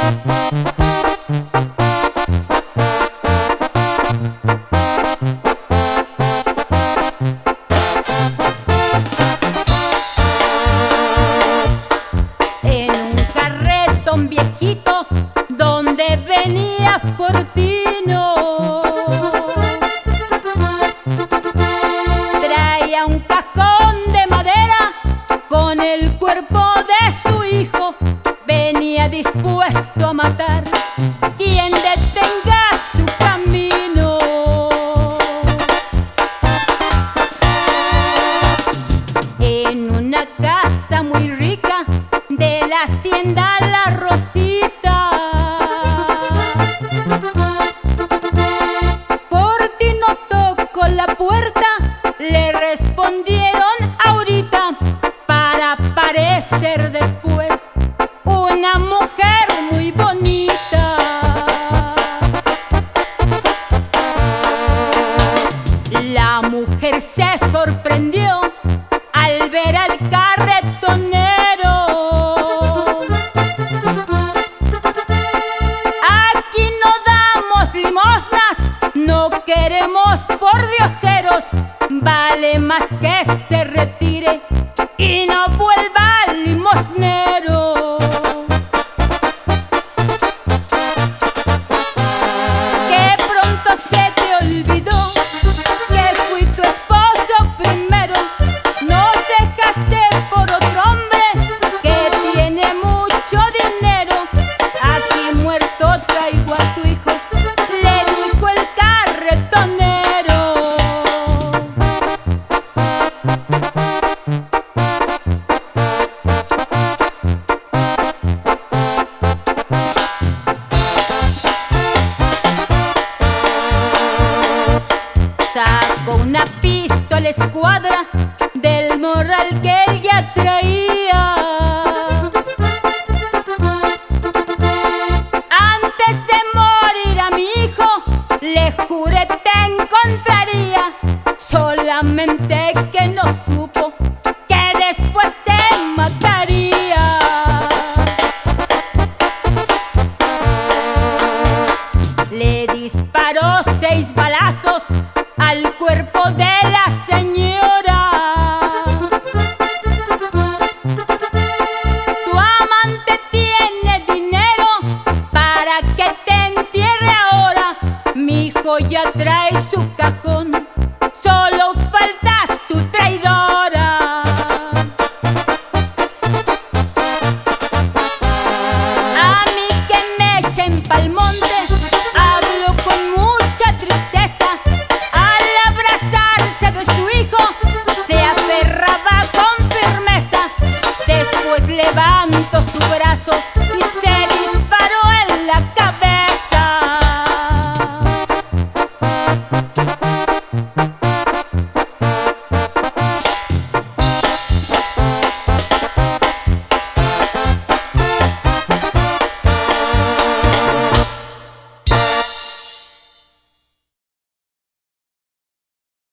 En un carretón viejito donde venía Fortino, traía un cajón de madera con el cuerpo de su hijo. Venía dispuesto a matar quien detenga su camino. En una casa muy rica de la hacienda La Rosita, Fortino tocó la puerta, le respondieron ahorita, para aparecer después una mujer muy bonita. La mujer se sorprendió al ver al carretonero. Aquí no damos limosnas, no queremos pordioseros. Vale más que se retire y no vuelva limosnero. Que pronto se te olvidó que fui tu esposo primero. Nos dejaste por otro hombre que tiene mucho dinero. Aquí muerto traigo a tu hijo, le dijo el carretonero. Sacó una pistola escuadra del morral que él ya traía. Antes de morir a mi hijo, le juré te encontraría. Solamente que no supo que después te mataría. Le disparó 6 balazos al cuerpo de la señora. Tu amante tiene dinero para que te entierre ahora. Mi hijo ya trae su cajón, solo faltas tu traidora. A mí que me echen palmas